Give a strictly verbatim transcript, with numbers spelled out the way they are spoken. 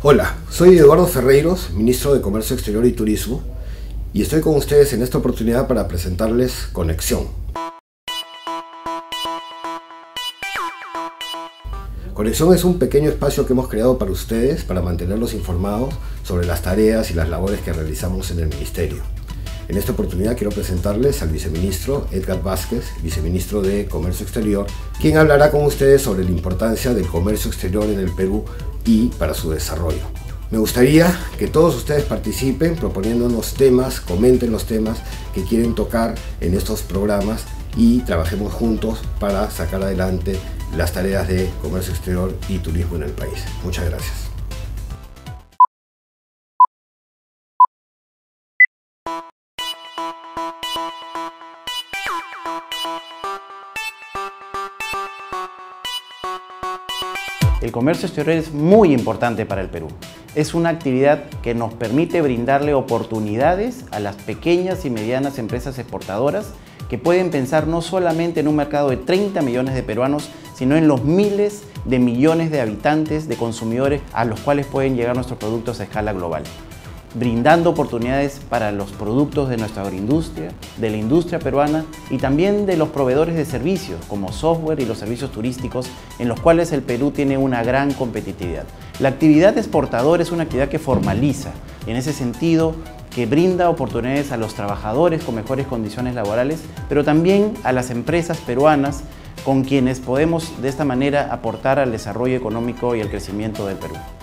Hola, soy Eduardo Ferreiros, Ministro de Comercio Exterior y Turismo, y estoy con ustedes en esta oportunidad para presentarles Conexión. Conexión es un pequeño espacio que hemos creado para ustedes para mantenerlos informados sobre las tareas y las labores que realizamos en el Ministerio. En esta oportunidad quiero presentarles al Viceministro Edgar Vázquez, Viceministro de Comercio Exterior, quien hablará con ustedes sobre la importancia del comercio exterior en el Perú y para su desarrollo. Me gustaría que todos ustedes participen proponiéndonos temas, comenten los temas que quieren tocar en estos programas y trabajemos juntos para sacar adelante las tareas de comercio exterior y turismo en el país. Muchas gracias. El comercio exterior es muy importante para el Perú. Es una actividad que nos permite brindarle oportunidades a las pequeñas y medianas empresas exportadoras que pueden pensar no solamente en un mercado de treinta millones de peruanos, sino en los miles de millones de habitantes, de consumidores a los cuales pueden llegar nuestros productos a escala global, brindando oportunidades para los productos de nuestra agroindustria, de la industria peruana y también de los proveedores de servicios como software y los servicios turísticos en los cuales el Perú tiene una gran competitividad. La actividad exportadora es una actividad que formaliza, en ese sentido que brinda oportunidades a los trabajadores con mejores condiciones laborales, pero también a las empresas peruanas con quienes podemos de esta manera aportar al desarrollo económico y al crecimiento del Perú.